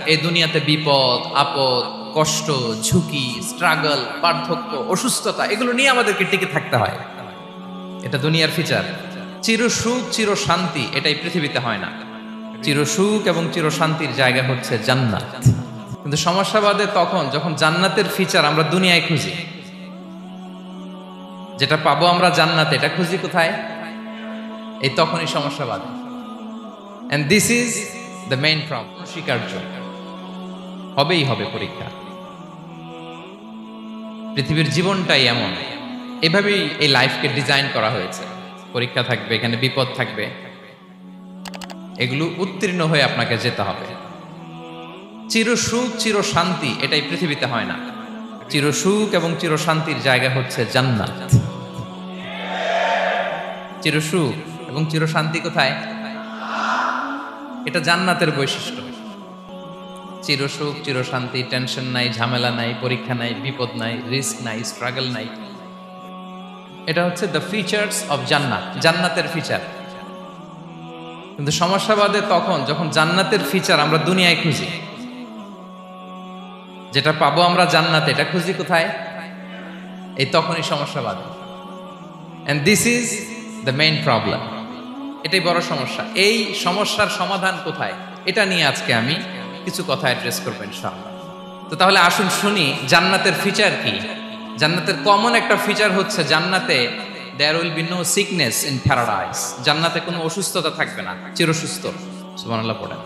এই দুনিয়াতে বিপদ আপদ কষ্ট ঝুঁকি স্ট্রাগল পার্থক্য অসুস্থতা এগুলো নিয়ে আমাদেরকে টিকে থাকতে হয়। এটা দুনিয়ার ফিচার। চির সুখ চির শান্তি এটাই পৃথিবীতে হয় না। চির সুখ এবং চির শান্তির জায়গা হচ্ছে জান্নাত। কিন্তু সমস্যা বাদে তখন যখন জান্নাতের ফিচার আমরা দুনিয়ায় খুঁজি, যেটা পাবো আমরা জান্নাতে এটা খুঁজি কোথায়, এই তখনই সমস্যা বাদে। And this is the main problem. স্বীকার্য হবেই হবে পরীক্ষা। পৃথিবীর জীবনটাই এমন, এভাবেই এই লাইফকে ডিজাইন করা হয়েছে। পরীক্ষা থাকবে, এখানে বিপদ থাকবে, এগুলো উত্তীর্ণ হয়ে আপনাকে যেতে হবে। চির সুখ চির শান্তি এটাই পৃথিবীতে হয় না। চির সুখ এবং চির শান্তির জায়গা হচ্ছে জান্নাত। চির সুখ এবং চির শান্তি কোথায়? এটা জান্নাতের বৈশিষ্ট্য। চির সুখ চির শান্তি, টেনশন নাই, ঝামেলা নাই, পরীক্ষা নাই, বিপদ নাই, রিস্ক নাই, স্ট্রাগল নাই। এটা হচ্ছে দ্য ফিচার্স অফ জান্নাত, জান্নাতের ফিচার। কিন্তু সমস্যা বাদে তখন যখন জান্নাতের ফিচার আমরা দুনিয়ায় খুঁজি, যেটা পাবো আমরা জান্নাতে এটা খুঁজি কোথায়, এই তখনই সমস্যা বাদে। And this is the main problem. এটাই বড় সমস্যা। এই সমস্যার সমাধান কোথায়, এটা নিয়ে আজকে আমি কিছু কথা অ্যাড্রেস করবো ইনশাআল্লাহ। তো তাহলে আসুন শুনি জান্নাতের ফিচার কি। জান্নাতের কমন একটা ফিচার হচ্ছে জান্নাতে there will be no sickness in paradise। জান্নাতে কোনো অসুস্থতা থাকবে না, চিরসুস্থ। সুবহানাল্লাহ পড়েন।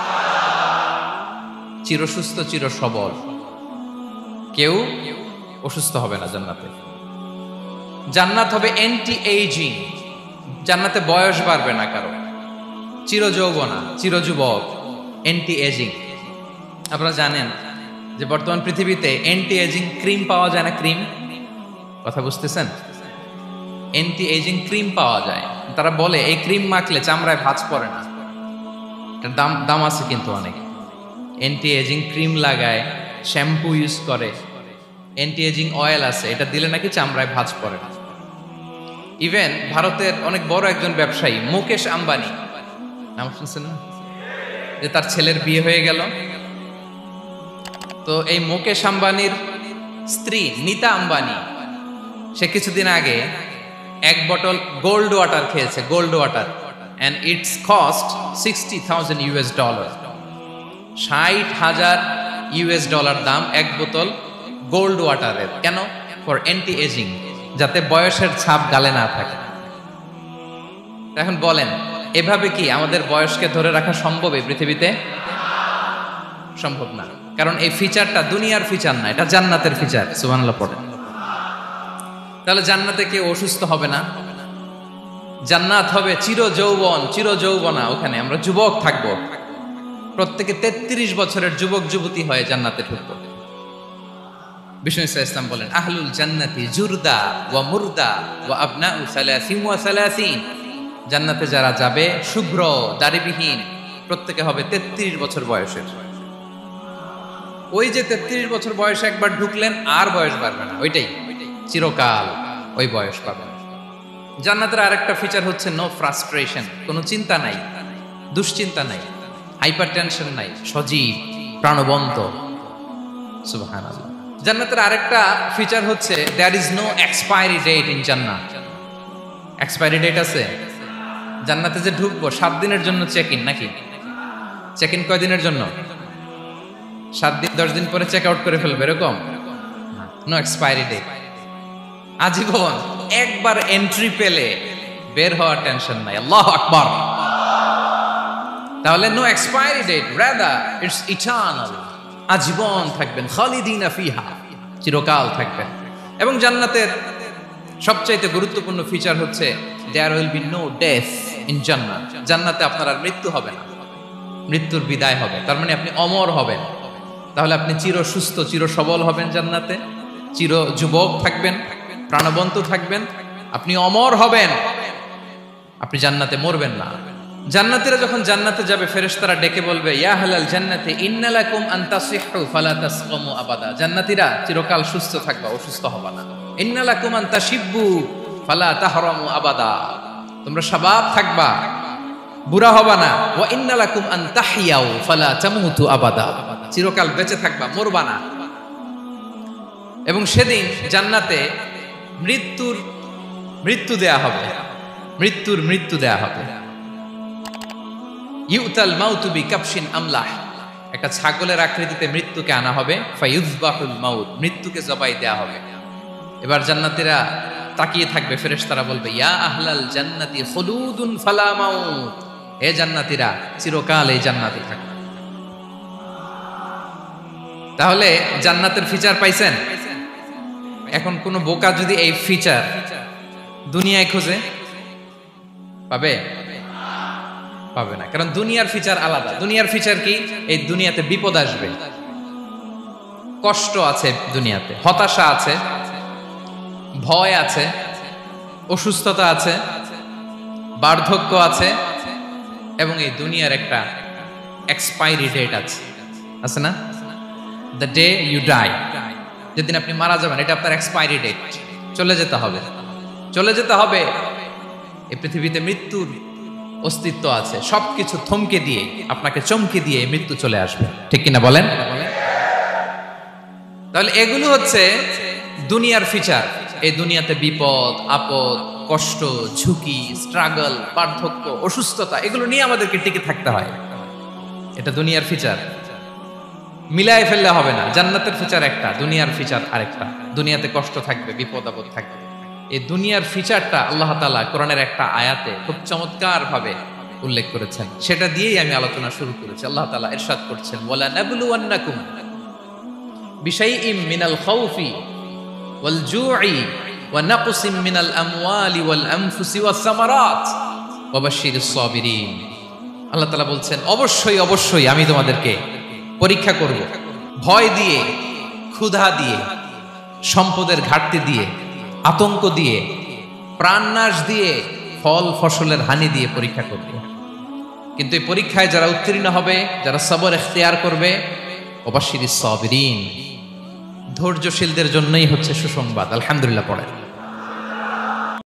চিরসুস্থ চির সবল, কেউ অসুস্থ হবে না জান্নাতে। জান্নাত হবে অ্যান্টি এইজিং, জান্নাতে বয়স বাড়বে না কারো, চির যৌবনা চির যুবক, অ্যান্টি এজিং। আপনারা জানেন যে বর্তমান পৃথিবীতে অ্যান্টি এজিং ক্রিম পাওয়া যায় না? ক্রিম, কথা বুঝতেছেন? অ্যান্টি এজিং ক্রিম পাওয়া যায়। তারা বলে এই ক্রিম মাখলে চামড়ায় ভাঁজ পড়ে না। এটার দাম আছে কিন্তু অনেক। অ্যান্টি এজিং ক্রিম লাগায়, শ্যাম্পু ইউজ করে, অ্যান্টি এজিং অয়েল আছে, এটা দিলে নাকি চামড়ায় ভাঁজ পড়ে না। ইভেন ভারতের অনেক বড় একজন ব্যবসায়ী মুকেশ আম্বানি, নাম শুনছেন না? যে তার ছেলের বিয়ে হয়ে গেল। তো এই মুকেশ আম্বানির স্ত্রী নীতা আম্বানি, সে কিছুদিন আগে এক বোতল গোল্ড ওয়াটার খেয়েছে, gold water, and it's cost $60,000। $60,000 দাম এক বোতল গোল্ড ওয়াটারের। কেন? ফর অ্যান্টি এজিং, যাতে বয়সের ছাপ গালে না থাকে। এখন বলেন এভাবে কি আমাদের বয়সকে ধরে রাখা সম্ভব এই পৃথিবীতে? সম্ভব না, কারণ এই ফিচারটা দুনিয়ার ফিচার না, এটা জান্নাতের ফিচার। সুবহানাল্লাহ পড়েন। তাহলে জান্নাতে কেউ অসুস্থ হবে না। জান্নাত হবে চির যৌবন চির যৌবনা, ওখানে আমরা যুবক থাকবো। প্রত্যেকে 33 বছরের যুবক যুবতী হয়ে জান্নাতে ঢুকবো। বিষ্ণু ইসলাম বলেন আহলুল জান্নাতি জুরদা ওয়া মুরদা ওয়া আবনাউ 30 ওয়া 30। জান্নাতে যারা যাবে শুভ্র দাড়িবিহীন, প্রত্যেকে হবে 33 বছর বয়সের। ওই যে 33 বছর বয়সে একবার ঢুকলেন আর বয়স বাড়বে না, ওইটাই চিরকাল ওই বয়স পাবেন। জান্নাতের আরেকটা ফিচার হচ্ছে নো ফ্রাস্ট্রেশন, কোনো চিন্তা নাই, দুশ্চিন্তা নাই, হাইপার টেনশন নাই, সজীব প্রাণবন্ত। সুবহানাল্লাহ। জান্নাতের আরেকটা ফিচার হচ্ছে there is no expiry date in জান্নাত। এক্সপায়ারি ডেট আছে? জান্নাতে যে ঢুকবো 7 দিনের জন্য চেক ইন, নাকি? চেক ইন কয় দিনের জন্য? 7 দিন 10 দিন পরে চেক আউট করে ফেলবে, এরকম? নো এক্সপায়ারি ডেট, আজীবন। একবার এন্ট্রি পেলে বের হওয়ার টেনশন নাই। আল্লাহু আকবার। তাহলে no expiry date, rather it's eternal, আজীবন থাকবেন, খালিদিনা ফিহা, চিরকাল থাকবেন। এবং জান্নাতের সবচাইতে গুরুত্বপূর্ণ ফিচার হচ্ছে there will be no death in জান্নাত। জান্নাতে আপনার আর মৃত্যু হবে না, মৃত্যুর বিদায় হবে। তার মানে আপনি অমর হবেন। তাহলে আপনি চির সুস্থ চির সবল হবেন জান্নাতে, চির যুবক থাকবেন, প্রাণবন্ত থাকবেন, আপনি অমর হবেন, আপনি জান্নাতে মরবেন না। জান্নাতীরা যখন জান্নাতে যাবে ফেরেশতারা ডেকে বলবে ইয়া আহলাল জান্নাতি ইন্না লাকুম আন তাসিহু ফালা তাসকামু আবাদা। জান্নাতীরা চিরকাল সুস্থ থাকবা, অসুস্থ হবা না। ইন্না লাকুম আন তাশিব্বু ফালা তাহরামু আবাদা, তোমরা শাবাব থাকবা, বুড়া হবা না। ওয়া ইন্না লাকুম আন তাহইয়াউ ফালা তামুতু আবাদা, চিরকাল বেঁচে থাকবা, মরবা না। এবং সেদিন জান্নাতে মৃত্যু দেয়া হবে, মৃত্যু দেয়া হবে। ইউতাল মাউতু বিকাবশিন আমলাহ, একটা ছাগলের আকৃতিতে মৃত্যুকে আনা হবে। ফায়ুযবাহুল মাউত, মৃত্যুকে জবাই দেয়া হবে। এবার জান্নাতীরা তাকিয়ে থাকবে, ফেরেশতারা বলবে ইয়া আহলাল জান্নাতি খুলুদুন ফালা মাউত, হে জান্নাতীরা চিরকাল এই জান্নাতে থাকবে। তাহলে জান্নাতের ফিচার পাইছেন? এখন কোন বোকা যদি এই ফিচার দুনিয়ায় খোঁজে পাবে? পাবে না, কারণ দুনিয়ার ফিচার আলাদা। দুনিয়ার ফিচার কি? এই দুনিয়াতে বিপদ আসবে, কষ্ট আছে, দুনিয়াতে হতাশা আছে, ভয় আছে, অসুস্থতা আছে, বার্ধক্য আছে, এবং এই দুনিয়ার একটা এক্সপায়ারি ডেট আছে না? দ্য ডে ইউ ডাই, যেদিন আপনি মারা যাবেন, এটা আপনার এক্সপায়ারি ডেট, চলে যেতে হবে, চলে যেতে হবে। এই পৃথিবীতে মৃত্যুর অস্তিত্ব আছে, সবকিছু থমকে দিয়ে, আপনাকে চমকে দিয়ে মৃত্যু চলে আসবে, ঠিক কিনা বলেন? তাহলে এগুলো হচ্ছে দুনিয়ার ফিচার। এই দুনিয়াতে বিপদ আপদ, কষ্ট, ঝুঁকি, স্ট্রাগল, বার্ধক্য, অসুস্থতা, এগুলো নিয়ে আমাদেরকে টিকে থাকতে হয়। এটা দুনিয়ার ফিচার, মিলাই ফেললে হবে না। জান্নাতের ফিচার একটা, দুনিয়ার ফিচার আরেকটা। দুনিয়াতে কষ্ট থাকবে, বিপদ আপদ থাকবে। এই দুনিয়ার ফিচারটা আল্লাহ তাআলা কোরআনের একটা আয়াতে খুব চমৎকার ভাবে উল্লেখ করেছেন, সেটা দিয়েই আমি আলোচনা শুরু করেছি। আল্লাহ তাআলা ইরশাদ করছেন, ওয়ালা নাবলুওয়ান্নাকুম বিশাইইম মিনাল খাউফি ওয়াল জু'i ওয়া নাকসিম মিনাল আমওয়ালি ওয়াল আনফুসি ওয়াস সামারাত ওয়া বাশশিরিস সাবিরিন। আল্লাহ তাআলা বলছেন, অবশ্যই অবশ্যই আমি তোমাদেরকে পরীক্ষা করব, ভয় দিয়ে, ক্ষুধা দিয়ে, সম্পদের ঘাটতি দিয়ে, আতঙ্ক দিয়ে, প্রাণনাশ দিয়ে, ফল ফসলের হানি দিয়ে পরীক্ষা করব। কিন্তু এই পরীক্ষায় যারা উত্তীর্ণ হবে, যারা সবর ইখতিয়ার করবে, ওয়াবাশশিরিস সাবিরিন, ধৈর্যশীলদের জন্যই হচ্ছে সুসংবাদ। আলহামদুলিল্লাহ পড়ে।